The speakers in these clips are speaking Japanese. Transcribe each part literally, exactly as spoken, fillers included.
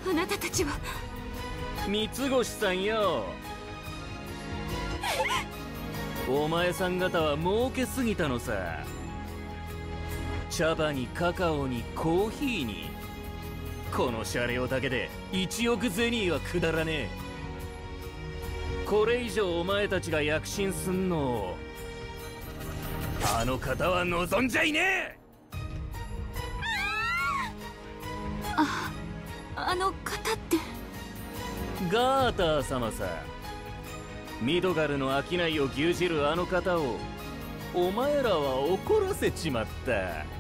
あなたたちは。 三越さんよ。お前さん方は儲けすぎたのさ。茶葉にカカオにコーヒーに、このシャレオだけでいちおくゼニーはくだらねえ。これ以上お前たちが躍進すんのをあの方は望んじゃいねえ。 あ、あの方って。 ガーター様さ。ミドガルの商いを牛耳るあの方をお前らは怒らせちまった。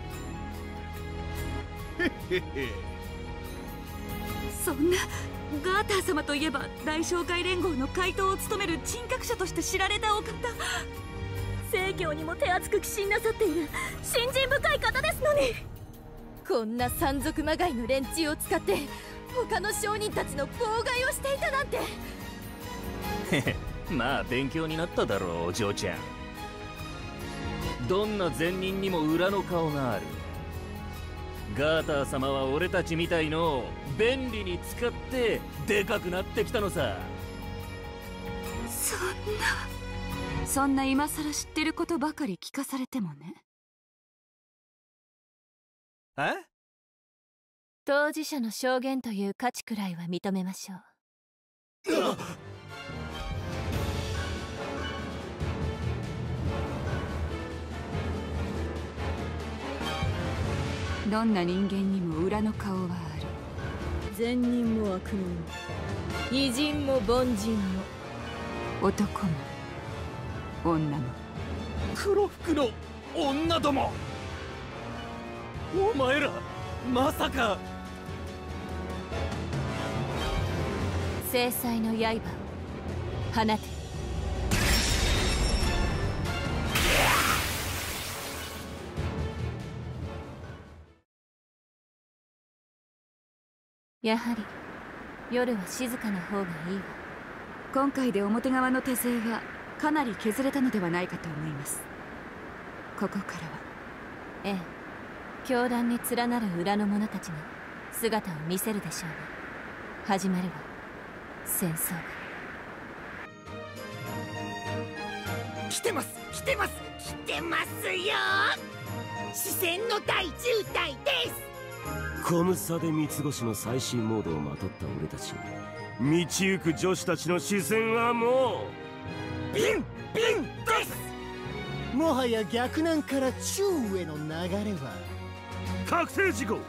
そんな。ガーター様といえば大商会連合の会頭を務める珍客者として知られたお方。 正教にも手厚く寄進なさっている信心深い方ですのに、こんな山賊まがいの連中を使って他の商人たちの妨害をしていたなんて。 へへ、まあ勉強になっただろうお嬢ちゃん。どんな善人にも裏の顔がある。ガーター様は俺たちみたいのを便利に使ってでかくなってきたのさ。 そんなそんな今さら知ってることばかり聞かされてもね。 え？ 当事者の証言という価値くらいは認めましょう。 うっ。 どんな人間にも裏の顔はある。 善人も悪人も偉人も凡人も男も女も黒服の女ども。お前らまさか。 制裁の刃を放て。やはり夜は静かな方がいいわ。 今回で表側の手勢はかなり削れたのではないかと思います。ここからは。 ええ、教団に連なる裏の者たちが姿を見せるでしょうね。始まるわ、戦争が。 来てます来てます来てますよ。視線の大渋滞です。 コムサで三つ星の最新モードをまとった俺たちに道行く女子たちの視線はもうビンビンです。 もはや逆難から中への流れは確定事項。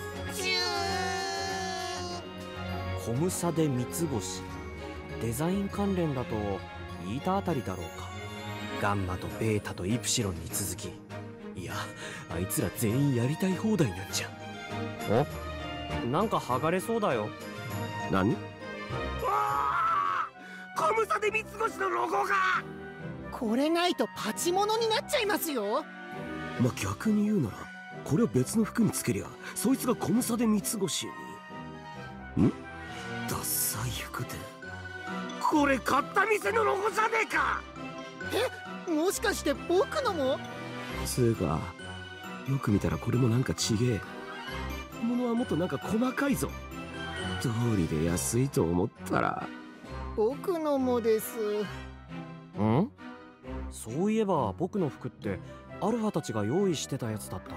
コムサで三つ星、デザイン関連だとイータあたりだろうか。ガンマとベータとイプシロンに続き、いやあいつら全員やりたい放題なんじゃ。お、なんか剥がれそうだよ。 何？わあ、コムサで三つ星のロゴが。 これないとパチモノになっちゃいますよ。 まあ逆に言うならこれを別の服につけりゃそいつがコムサで三つ星に。ん？ダッサい服で。これ買った店のロゴじゃねえか。 え、もしかして僕のも？ つうかよく見たらこれもなんかちげえ。物はもっとなんか細かいぞ。通りで安いと思ったら。 僕のもです。 ん？そういえば僕の服ってアルファたちが用意してたやつだった。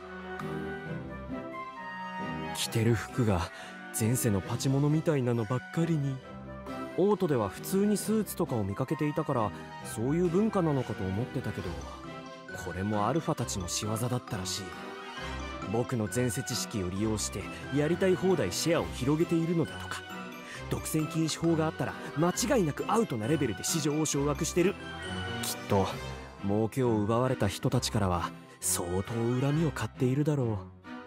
着てる服が前世のパチモノみたいなのばっかりに。オートでは普通にスーツとかを見かけていたからそういう文化なのかと思ってたけど、これもアルファたちの仕業だったらしい。僕の前世知識を利用してやりたい放題シェアを広げているのだとか。独占禁止法があったら間違いなくアウトなレベルで市場を掌握してる。きっと儲けを奪われた人たちからは相当恨みを買っているだろ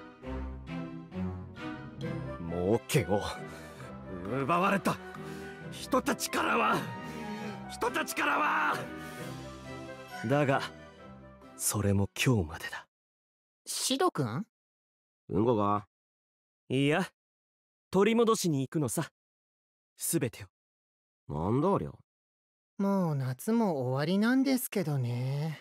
う。儲けを奪われた人たちからは人たちからはだがそれも今日までだ。 シド君？ うんこが？ いや、取り戻しに行くのさ、すべてを。 なんだありゃ。 もう夏も終わりなんですけどね。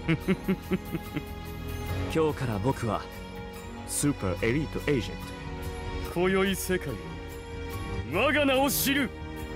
今日から僕はスーパーエリートエージェント。 今宵世界を我が名を知る。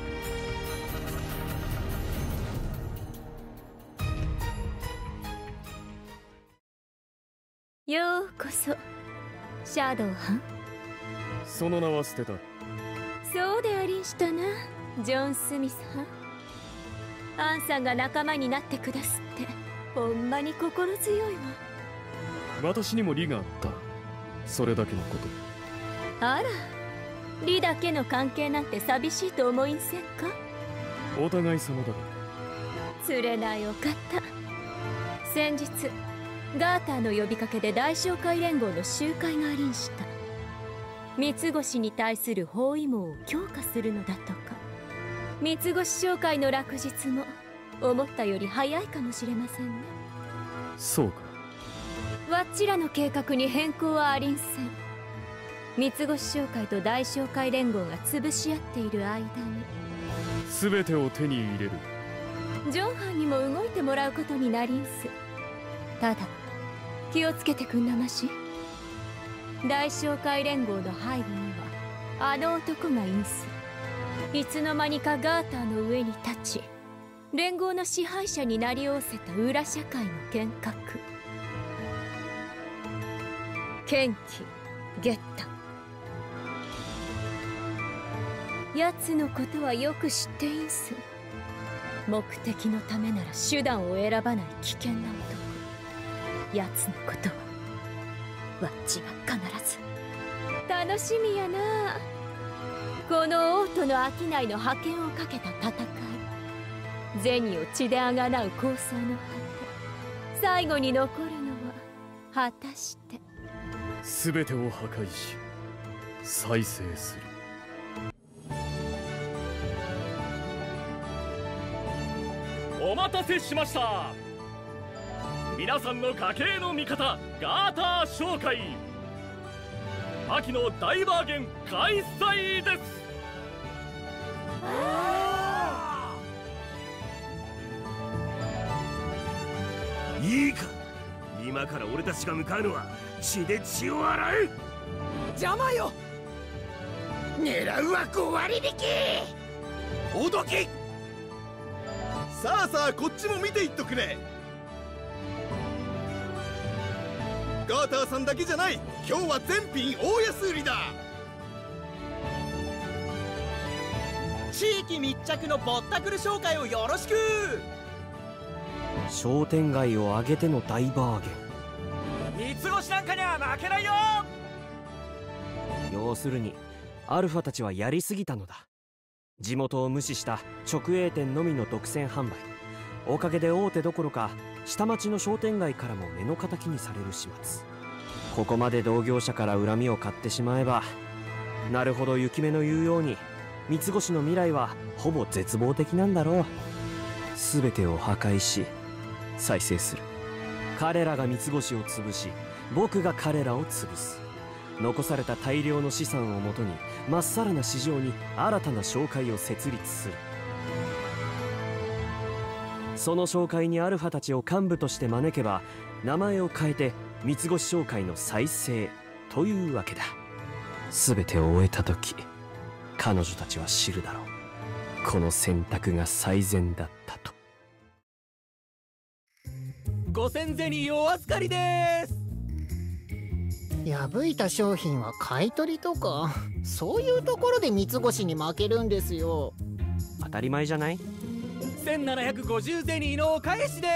ようこそシャドウハン。 その名は捨てた。 そうでありんしたな、ジョン・スミスはん。アンさんが仲間になってくだすってほんまに心強いわ。 私にも利があった。それだけのこと。 あら、利だけの関係なんて寂しいと思いんせんか。 お互い様だろ。 釣れないお方。先日ガーターの呼びかけで大商会連合の集会がありんした。三つ星に対する包囲網を強化するのだとか。三つ星商会の落日も思ったより早いかもしれませんね。 そうか。 わっちらの計画に変更はありんせん。三つ星商会と大商会連合が潰し合っている間に全てを手に入れる。 ジョンハンにも動いてもらうことになりんす。ただ気をつけてくんなまし。大商会連合の背後にはあの男がいんす。いつの間にかガーターの上に立ち連合の支配者になりおせた裏社会の剣客ケンキ・ゲッタ。奴のことはよく知っていんす。目的のためなら手段を選ばない危険な男。奴のことはわっちは必ず。楽しみやな。この王との商いの覇権をかけた戦い、銭を血であがなう抗争の果て、最後に残るのは果たして全てを破壊し再生する。お待たせしました。皆さんの家計の味方ガーター商会、秋の大バーゲン開催です。 いいか、今から俺たちが向かうのは血で血を洗う。 邪魔よ。狙うはご割引き。 おどけ。 さあさあ、こっちも見ていっとくれ。ガーターさんだけじゃない、今日は全品大安売りだ。 地域密着のぼったくる商会をよろしく。 商店街を挙げての大バーゲン。三つ星なんかには負けないよ。 要するにアルファたちはやりすぎたのだ。地元を無視した直営店のみの独占販売。おかげで大手どころか下町の商店街からも目の敵にされる始末。ここまで同業者から恨みを買ってしまえば、なるほど雪目の言うように三つ星の未来はほぼ絶望的なんだろう。全てを破壊し再生する。彼らが三つ星を潰し、僕が彼らを潰す。残された大量の資産をもとにまっさらな市場に新たな商会を設立する。その商会にアルファたちを幹部として招けば、名前を変えて三つ星商会の再生というわけだ。全てを終えた時、彼女たちは知るだろう。この選択が最善だったと。 ごせん銭お預かりです。 破いた商品は買い取りとか、そういうところで三つ星に負けるんですよ。 当たり前じゃない？ せんななひゃくごじゅう銭のお返しです。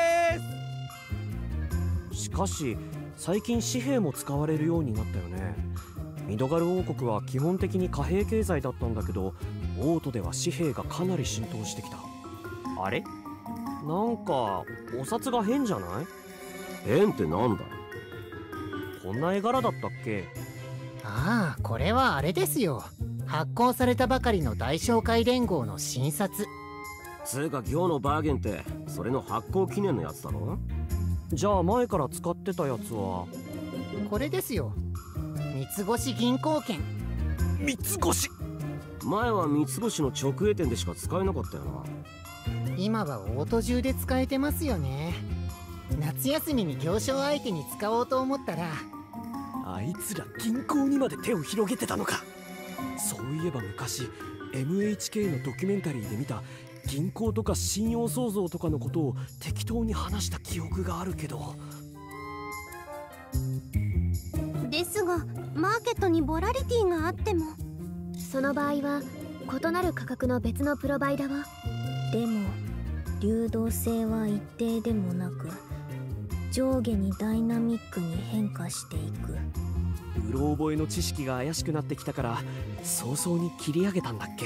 しかし最近紙幣も使われるようになったよね。ミドガル王国は基本的に貨幣経済だったんだけど、オートでは紙幣がかなり浸透してきた。あれ？なんかお札が変じゃない？ 変ってなんだ？ こんな絵柄だったっけ？ ああ、これはあれですよ。発行されたばかりの大商会連合の新札。 つうか今日のバーゲンってそれの発行記念のやつだろ？ じゃあ前から使ってたやつはこれですよ。三つ星銀行券。 三つ星？前は三つ星の直営店でしか使えなかったよな。 今はオート中で使えてますよね。 夏休みに行商相手に使おうと思ったら、 あいつら銀行にまで手を広げてたのか。そういえば昔 エムエイチケー のドキュメンタリーで見た銀行とか信用創造とかのことを適当に話した記憶があるけど。 ですがマーケットにボラリティがあっても、 その場合は異なる価格の別のプロバイダは。 でも流動性は一定でもなく、上下にダイナミックに変化していく。 うろ覚えの知識が怪しくなってきたから早々に切り上げたんだっけ。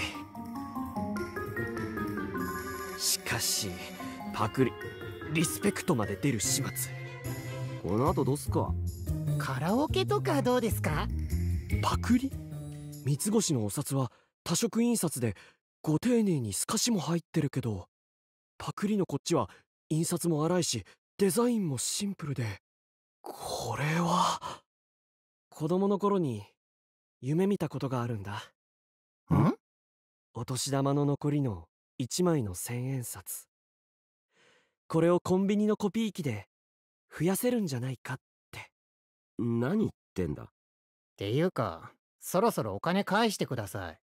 しかしパクリリスペクトまで出る始末。 この後どうすか。 カラオケとかどうですか。 パクリ。三つ星のお札は多色印刷でご丁寧に透かしも入ってるけど、パクリのこっちは印刷も荒いしデザインもシンプルで、これは子供の頃に夢見たことがあるんだ。 ん？ お年玉の残りのいちまいの千円札、これをコンビニのコピー機で増やせるんじゃないかって。 何言ってんだ。 っていうかそろそろお金返してください。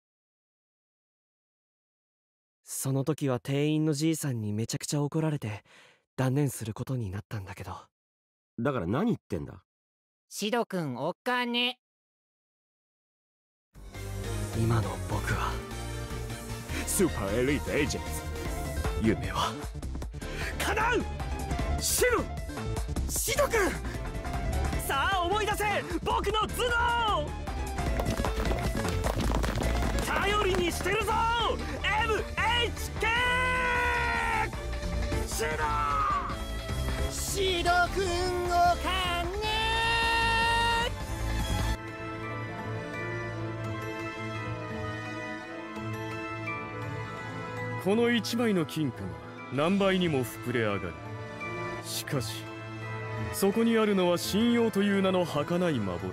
その時は店員のじいさんにめちゃくちゃ怒られて断念することになったんだけど。 だから何言ってんだ。 シド君お金。 今の僕はスーパーエリートエージェント。夢は叶う。シドシド君、さあ思い出せ僕の頭脳。頼りにしてるぞ エムエイチケー。シドシド君お金。 このいちまいの金貨が何倍にも膨れ上がる。しかしそこにあるのは信用という名の儚い幻。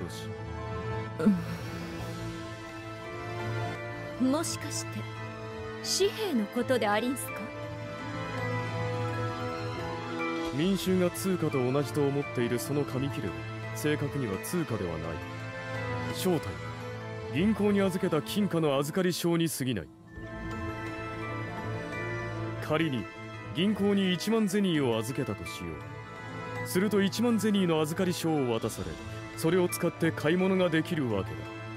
うん、もしかして紙幣のことでありんすか。 民衆が通貨と同じと思っているその紙切れは正確には通貨ではない。正体は銀行に預けた金貨の預かり証に過ぎない。仮に銀行にいちまんゼニーを預けたとしよう。するといちまんゼニーの預かり証を渡され、それを使って買い物ができるわけだ。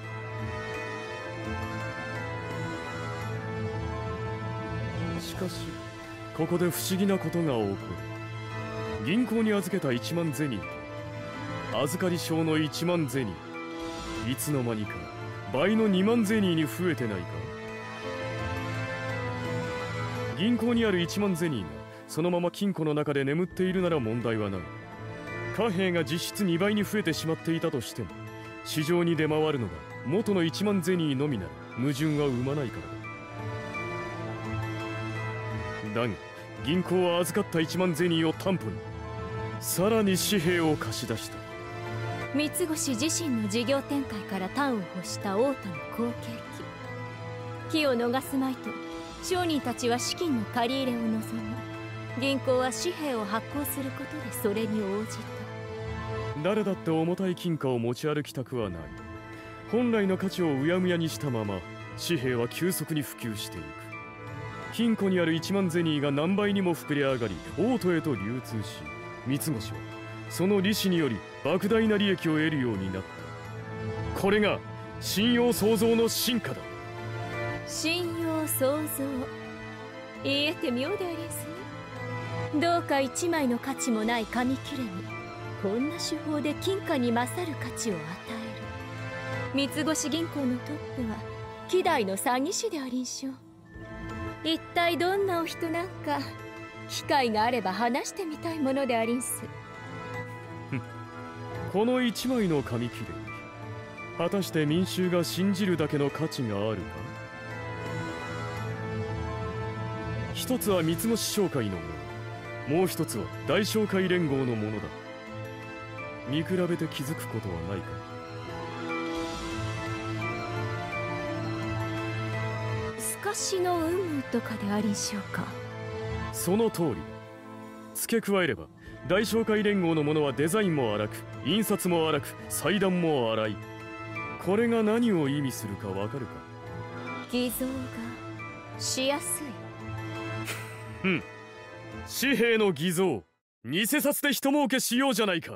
しかしここで不思議なことが起こる。銀行に預けたいちまんゼニーと預かり証のいちまんゼニー、いつの間にか倍のにまんゼニーに増えてないか。銀行にあるいちまんゼニーがそのまま金庫の中で眠っているなら問題はない。貨幣が実質にばいに増えてしまっていたとしても、市場に出回るのが元のいちまんゼニーのみなら矛盾は生まないからだ。だが銀行は預かったいちまんゼニーを担保にさらに紙幣を貸し出した。 三越自身の事業展開から端を欲した王都の後継機。機を逃すまいと商人たちは資金の借り入れを望み、銀行は紙幣を発行することでそれに応じた。 誰だって重たい金貨を持ち歩きたくはない。本来の価値をうやむやにしたまま紙幣は急速に普及していく。金庫にあるいちまんゼニーが何倍にも膨れ上がり王都へと流通し、三越はその利子により莫大な利益を得るようになった。これが信用創造の進化だ。 信用創造、言えて妙でありんすね。どうか一枚の価値もない紙切れにこんな手法で金貨に勝る価値を与える。三越銀行のトップは希代の詐欺師でありんしょう。一体どんなお人なんか、機会があれば話してみたいものでありんす。 この一枚の紙切れ、果たして民衆が信じるだけの価値があるか。一つは三越商会のもの、もう一つは大商会連合のものだ。見比べて気づくことはないか。 透かしの有無とかでありんしょうか。 その通りだ。付け加えれば大商会連合のものはデザインも荒く、印刷も荒く、裁断も荒い。これが何を意味するかわかるか？ 偽造がしやすい。 ふん、紙幣の偽造、偽札で人儲けしようじゃないか。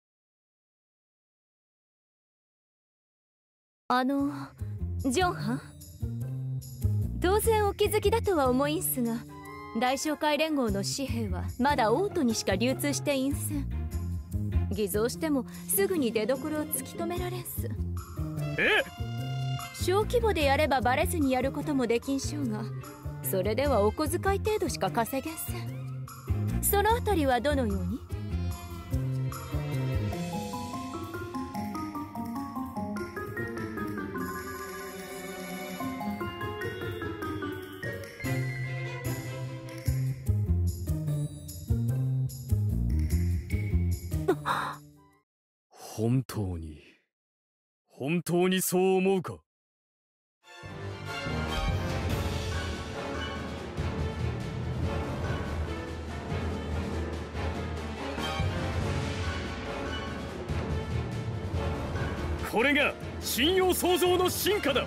あのジョンハン、当然お気づきだとは思いんすが、大商会連合の紙幣はまだオートにしか流通していんせん。偽造してもすぐに出所を突き止められんす。 え？ 小規模でやればバレずにやることもできんしょうが、それではお小遣い程度しか稼げんせん。そのあたりはどのように？ 本当に本当にそう思うか？これが信用創造の進化だ。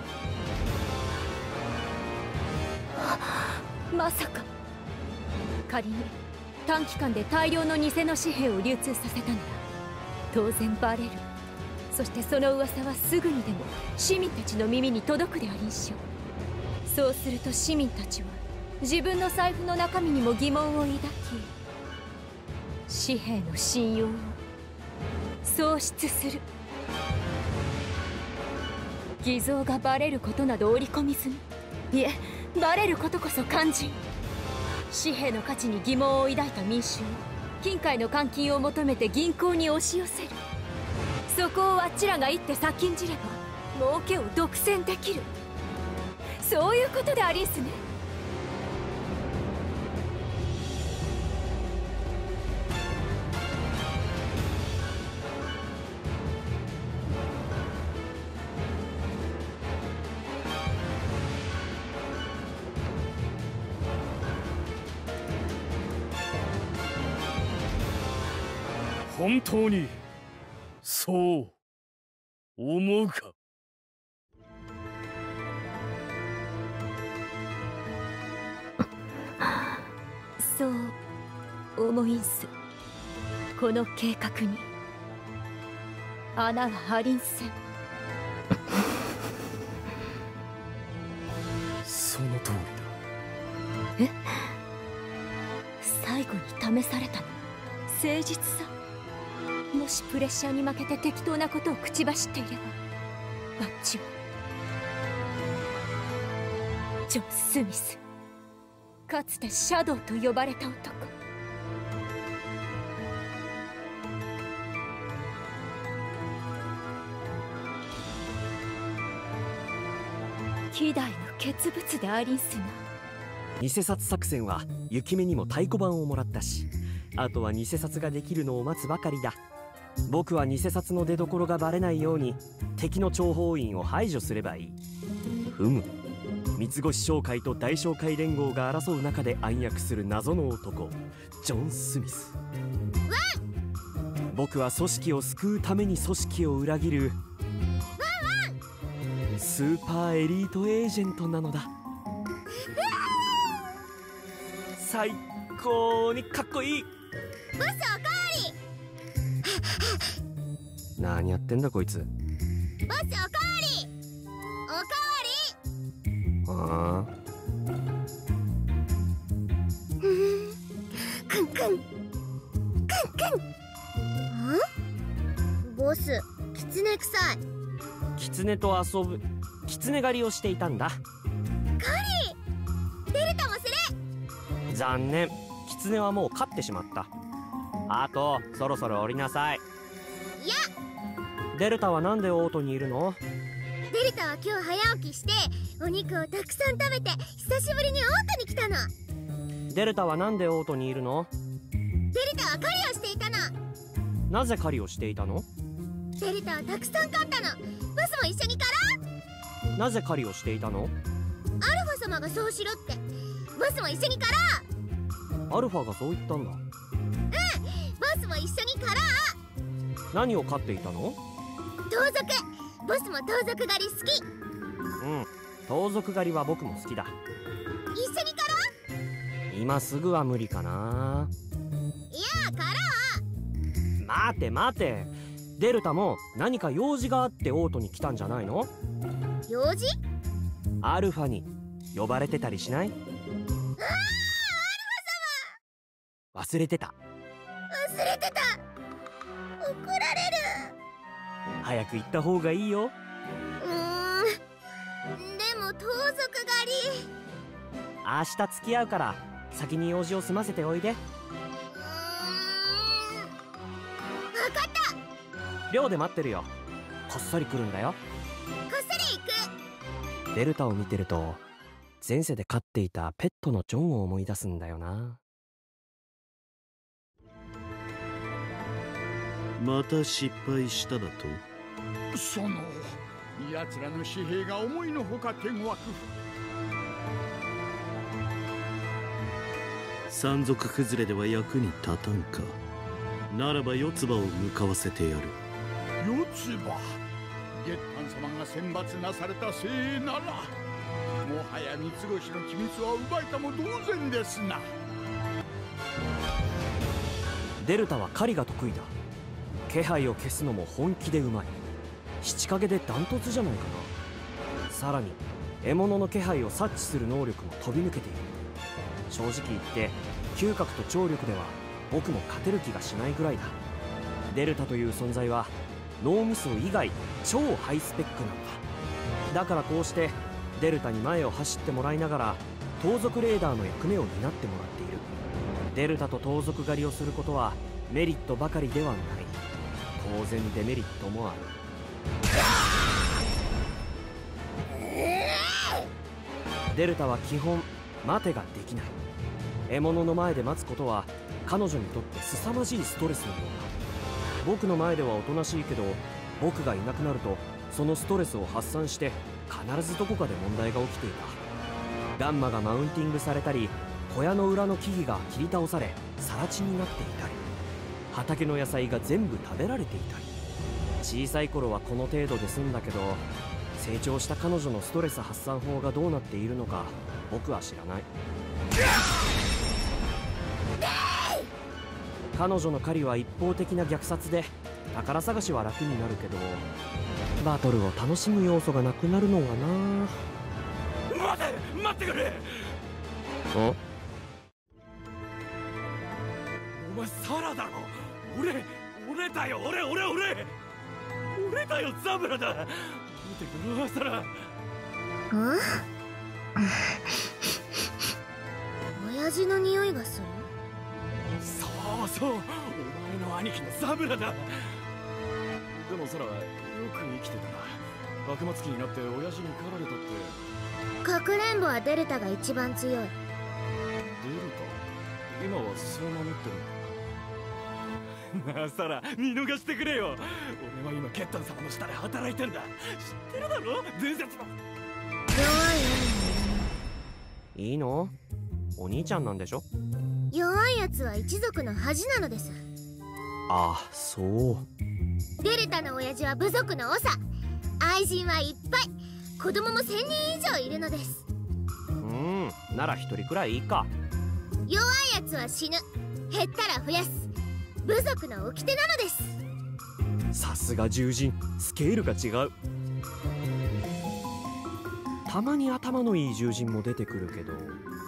まさか仮に短期間で大量の偽の紙幣を流通させたなら当然バレる。そしてその噂はすぐにでも市民たちの耳に届くでありんしょう。そうすると市民たちは自分の財布の中身にも疑問を抱き、紙幣の信用を喪失する。偽造がバレることなど織り込み済み、いえバレることこそ肝心。紙幣の価値に疑問を抱いた民衆、金塊の換金を求めて銀行に押し寄せる。そこをあっちらが一手先んじれば儲けを独占できる。そういうことでありんすね。 本当にそう思うか？ そう思いんす。この計画に穴はありんせん。 その通りだ。え？最後に試されたのは誠実さ。もしプレッシャーに負けて適当なことを口走っていれば、バッチはジョン・スミス、かつてシャドウと呼ばれた男。希代の傑物でありんすな。 偽札作戦は雪目にも太鼓判をもらったし、あとは偽札ができるのを待つばかりだ。僕は偽札の出所がバレないように敵の諜報員を排除すればいい。ふむ、三越商会と大商会連合が争う中で暗躍する謎の男ジョン・スミス。僕は組織を救うために組織を裏切るスーパーエリートエージェントなのだ。最高にかっこいい。 ボスおかわり。 何やってんだこいつ。 ボスおかわり。おかわり。 ああ。 クンクンクンクン。ん？ボス、キツネ臭い。 キツネと遊ぶキツネ狩りをしていたんだ。 カリー、デルタもする。 残念、キツネはもう飼ってしまった。あとそろそろ降りなさい。 いや、 デルタはなんでオートにいるの？ デルタは今日早起きしてお肉をたくさん食べて久しぶりにオートに来たの。 デルタはなんでオートにいるの？ デルタは狩りをしていたの。 なぜ狩りをしていたの？ デルタはたくさん狩ったの。ボスも一緒に狩ろう。 なぜ狩りをしていたの？ アルファ様がそうしろって。ボスも一緒に狩ろう。 アルファがそう言ったんだ。 うん、ボ一緒に狩ろう。 何を飼っていたの？ 盗賊。ボスも盗賊狩り好き。 うん、盗賊狩りは僕も好きだ。 一緒に狩ろう。今すぐは無理かな。 いや狩ろう。待て待て、デルタも何か用事があってオートに来たんじゃないの？ 用事？ アルファに呼ばれてたりしない？ ああ、アルファ様。忘れてた。 忘れてた。怒られる。 早く行った方がいいよ。 うーん、でも盗賊狩り。 明日付き合うから先に用事を済ませておいで。 うーん、分かった。 寮で待ってるよ。こっそり来るんだよ。 こっそり行く。 デルタを見てると前世で飼っていたペットのジョンを思い出すんだよな。 また失敗しただと？ その奴らの紙幣が思いのほか手強く。 山賊崩れでは役に立たんか。ならば四つ葉を向かわせてやる。 四つ葉。月丹様が選抜なされた精鋭ならもはや三つ星の機密は奪えたも同然ですな。 デルタは狩りが得意だ。気配を消すのも本気でうまい。七影でダントツじゃないかな。さらに獲物の気配を察知する能力も飛び抜けている。正直言って嗅覚と聴力では僕も勝てる気がしないぐらいだ。デルタという存在は脳みそ以外超ハイスペックなんだ。だからこうしてデルタに前を走ってもらいながら盗賊レーダーの役目を担ってもらっている。デルタと盗賊狩りをすることはメリットばかりではない。当然デメリットもある。デルタは基本待てができない。獲物の前で待つことは彼女にとって凄まじいストレスのようだ。僕の前ではおとなしいけど僕がいなくなるとそのストレスを発散して必ずどこかで問題が起きていた。ガンマがマウンティングされたり小屋の裏の木々が切り倒され更地になっていたり畑の野菜が全部食べられていたり。小さい頃はこの程度で済んだけど成長した彼女のストレス発散法がどうなっているのか僕は知らない。彼女の狩りは一方的な虐殺で宝探しは楽になるけどバトルを楽しむ要素がなくなるのがな。 待て待ってくれ。 おお前サラだろ。俺俺だよ。俺俺俺俺だよ。ザブラだ。見てくれサラ。 うん親父の匂いがする。 そうそう、お前の兄貴のザブラだ。でもサラよく生きてたな。悪魔つきになって親父に狩られたって。 かくれんぼはデルタが一番強い。 デルタ今はそう名乗ってるのか。なあサラ見逃してくれよ。俺は今ケッタン様の下で働いてんだ。知ってるだろ伝説の。 弱いいいの？お兄ちゃんなんでしょ？ 弱いやつは一族の恥なのです。 ああそうデルタの親父は部族の長。愛人はいっぱい。子供もせんにん以上いるのです。 うん、なら一人くらいいいか。 弱いやつは死ぬ。減ったら増やす。部族の掟なのです。 さすが獣人、スケールが違う。たまに頭のいい獣人も出てくるけど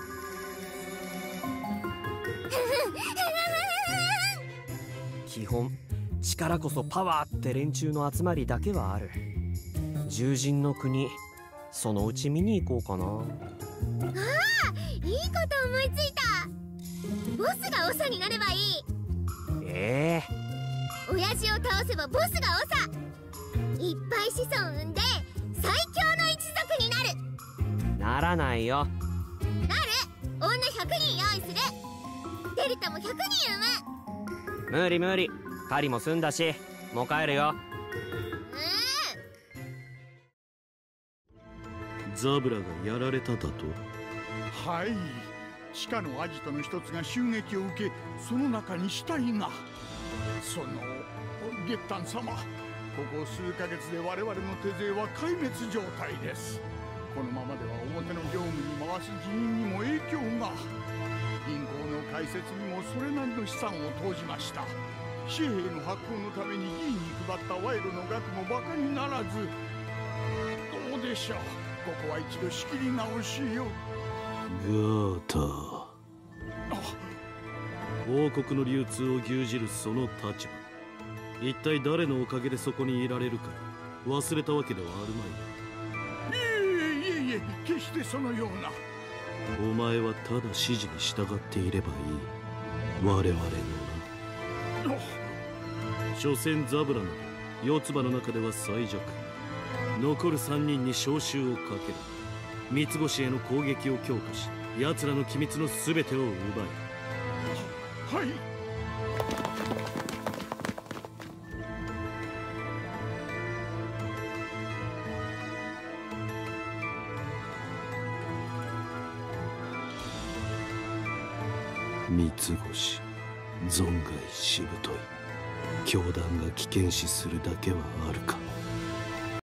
基本力こそパワーって連中の集まりだけはある。獣人の国そのうち見に行こうかな。 ああ、いいこと思いついた。ボスが長になればいい。 ええー、親父を倒せばボスが長。いっぱい子孫産んで最強の一族になる。 ならないよ。 なる。女ひゃくにん用意する。デルタもひゃくにん産む。 無理無理。狩りも済んだしもう帰るよ。 ザブラがやられただと？ はい、地下のアジトの一つが襲撃を受けその中に死体が。 その月丹様、ここ数ヶ月で我々の手勢は壊滅状態です。このままでは表の業務に回す人員にも影響が。銀行の開設にもそれなりの資産を投じました。紙幣の発行のために議員に配った賄賂の額もバカにならず、どうでしょう、ここは一度仕切り直しよ。 ガーター、王国の流通を牛耳るその立場、一体誰のおかげでそこにいられるか忘れたわけではあるまい。 いえいえいえ、決してそのような。 お前はただ指示に従っていればいい。我々のな。所詮ザブラなど四つ葉の中では最弱。残る三人に召集をかける。三つ星への攻撃を強化し、奴らの機密の全てを奪え。 はい。 三つ星、存外しぶとい。教団が危険視するだけはあるか。